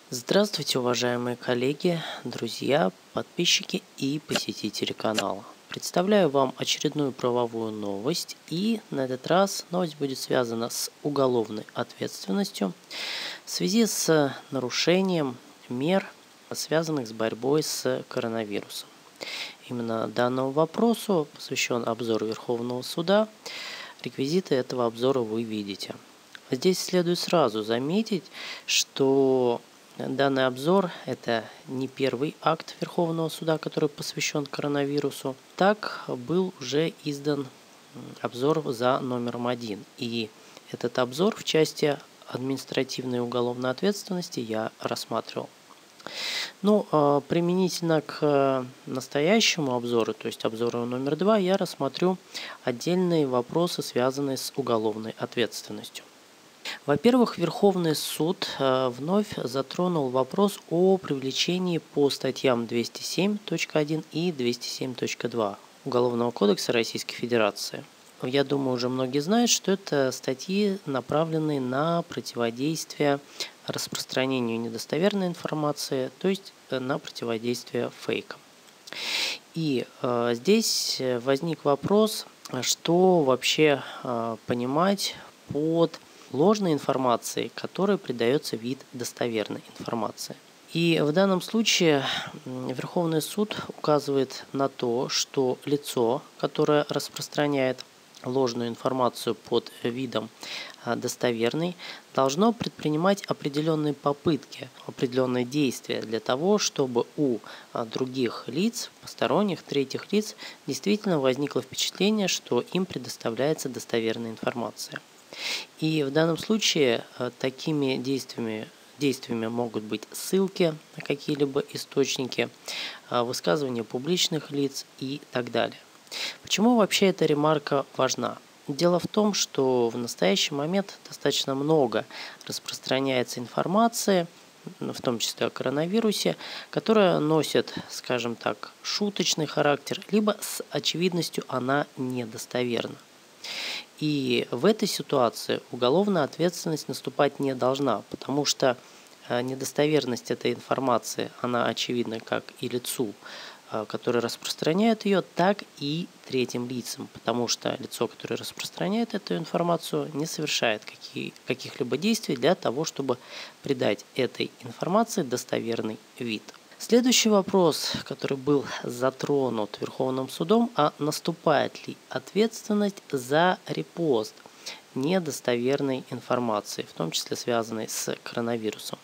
Здравствуйте, уважаемые коллеги, друзья, подписчики и посетители канала. Представляю вам очередную правовую новость, и на этот раз новость будет связана с уголовной ответственностью в связи с нарушением мер, связанных с борьбой с коронавирусом. Именно данному вопросу посвящен обзор Верховного суда. Реквизиты этого обзора вы видите. Здесь следует сразу заметить, что данный обзор – это не первый акт Верховного суда, который посвящен коронавирусу. Так был уже издан обзор за номером 1. И этот обзор в части административной и уголовной ответственности я рассматривал. Применительно к настоящему обзору, то есть обзору номер 2, я рассмотрю отдельные вопросы, связанные с уголовной ответственностью. Во-первых, Верховный суд вновь затронул вопрос о привлечении по статьям 207.1 и 207.2 Уголовного кодекса Российской Федерации. Я думаю, уже многие знают, что это статьи, направленные на противодействие распространению недостоверной информации, то есть на противодействие фейкам. И здесь возник вопрос, что вообще понимать под ложной информацией, которой придается вид достоверной информации. И в данном случае Верховный суд указывает на то, что лицо, которое распространяет ложную информацию под видом достоверной, должно предпринимать определенные попытки, определенные действия для того, чтобы у других лиц, посторонних, третьих лиц, действительно возникло впечатление, что им предоставляется достоверная информация. И в данном случае такими действиями могут быть ссылки на какие-либо источники, высказывания публичных лиц и так далее. Почему вообще эта ремарка важна? Дело в том, что в настоящий момент достаточно много распространяется информации, в том числе о коронавирусе, которая носит, скажем так, шуточный характер, либо с очевидностью она недостоверна. И в этой ситуации уголовная ответственность наступать не должна, потому что недостоверность этой информации, она очевидна как и лицу, который распространяет ее, так и третьим лицам, потому что лицо, которое распространяет эту информацию, не совершает каких-либо действий для того, чтобы придать этой информации достоверный вид. Следующий вопрос, который был затронут Верховным судом, наступает ли ответственность за репост недостоверной информации, в том числе связанной с коронавирусом.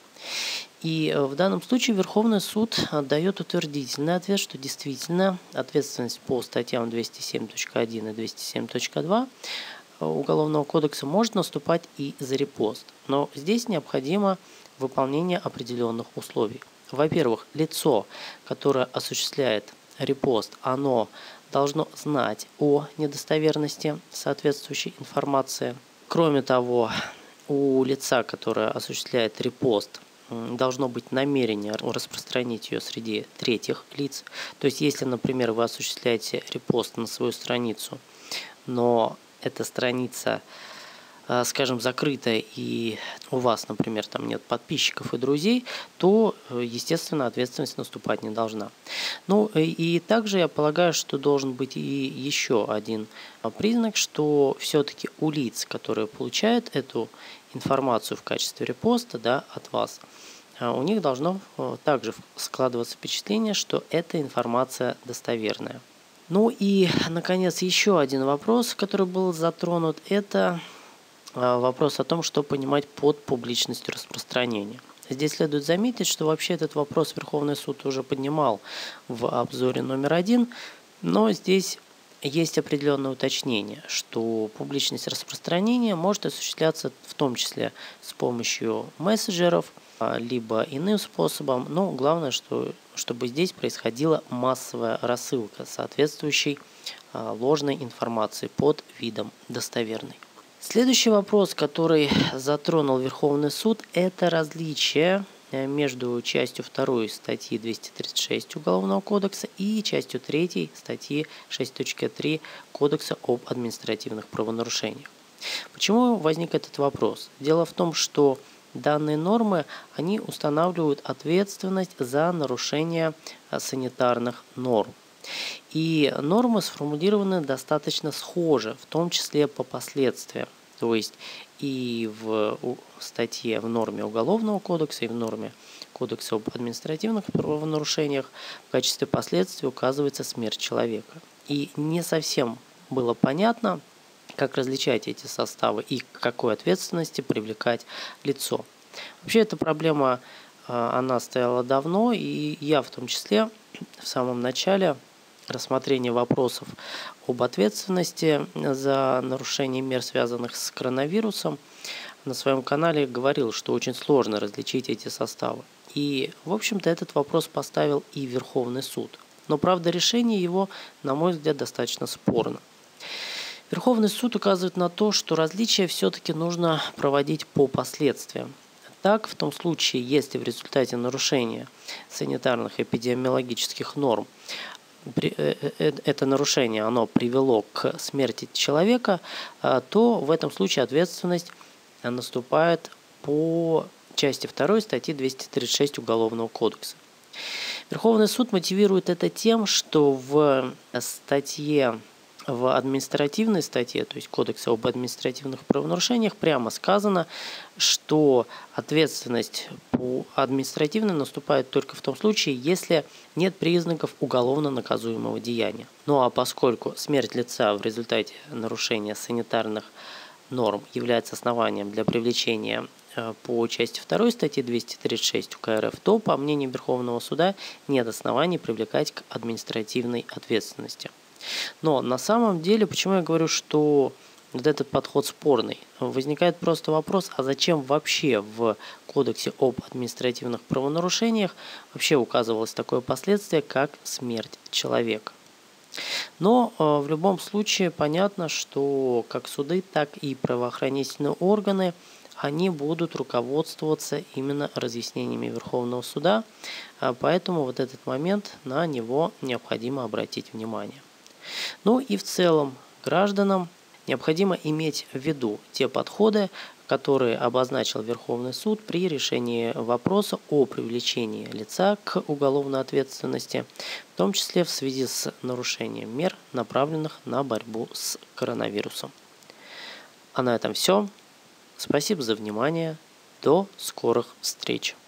И в данном случае Верховный суд дает утвердительный ответ, что действительно ответственность по статьям 207.1 и 207.2 Уголовного кодекса может наступать и за репост. Но здесь необходимо выполнение определенных условий. Во-первых, лицо, которое осуществляет репост, оно должно знать о недостоверности соответствующей информации. Кроме того, у лица, которое осуществляет репост, должно быть намерение распространить ее среди третьих лиц. То есть, если, например, вы осуществляете репост на свою страницу, но эта страница, скажем, закрытая, и у вас, например, там нет подписчиков и друзей, то, естественно, ответственность наступать не должна. И также я полагаю, что должен быть и еще один признак, что все-таки у лиц, которые получают эту информацию в качестве репоста, от вас, у них должно также складываться впечатление, что эта информация достоверная. И, наконец, еще один вопрос, который был затронут, это вопрос о том, что понимать под публичностью распространения. Здесь следует заметить, что вообще этот вопрос Верховный суд уже поднимал в обзоре номер 1, но здесь есть определенное уточнение, что публичность распространения может осуществляться в том числе с помощью мессенджеров, либо иным способом, но главное, чтобы здесь происходила массовая рассылка соответствующей ложной информации под видом достоверной. Следующий вопрос, который затронул Верховный суд, это различие между частью 2 статьи 236 Уголовного кодекса и частью 3 статьи 6.3 Кодекса об административных правонарушениях. Почему возник этот вопрос? Дело в том, что данные нормы, они устанавливают ответственность за нарушение санитарных норм. И нормы сформулированы достаточно схоже, в том числе по последствиям. То есть и в статье, в норме Уголовного кодекса, и в норме Кодекса об административных правонарушениях в качестве последствия указывается смерть человека. И не совсем было понятно, как различать эти составы и к какой ответственности привлекать лицо. Вообще эта проблема, она стояла давно, и я в том числе в самом начале рассмотрения вопросов об ответственности за нарушение мер, связанных с коронавирусом, на своем канале говорил, что очень сложно различить эти составы. И, в общем-то, этот вопрос поставил и Верховный суд. Но, правда, решение его, на мой взгляд, достаточно спорно. Верховный суд указывает на то, что различия все-таки нужно проводить по последствиям. Так, в том случае, если в результате нарушения санитарных эпидемиологических норм это нарушение оно привело к смерти человека, то в этом случае ответственность наступает по части 2 статьи 236 Уголовного кодекса. Верховный суд мотивирует это тем, что в административной статье, то есть Кодекса об административных правонарушениях, прямо сказано, что ответственность по административной наступает только в том случае, если нет признаков уголовно наказуемого деяния. Ну а поскольку смерть лица в результате нарушения санитарных норм является основанием для привлечения по части 2 статьи 236 УК РФ, то, по мнению Верховного суда, нет оснований привлекать к административной ответственности. Но на самом деле, почему я говорю, что вот этот подход спорный? Возникает просто вопрос, а зачем вообще в Кодексе об административных правонарушениях вообще указывалось такое последствие, как смерть человека? Но в любом случае понятно, что как суды, так и правоохранительные органы, они будут руководствоваться именно разъяснениями Верховного суда, поэтому вот этот момент, на него необходимо обратить внимание. Ну и в целом гражданам необходимо иметь в виду те подходы, которые обозначил Верховный суд при решении вопроса о привлечении лица к уголовной ответственности, в том числе в связи с нарушением мер, направленных на борьбу с коронавирусом. А на этом все. Спасибо за внимание. До скорых встреч.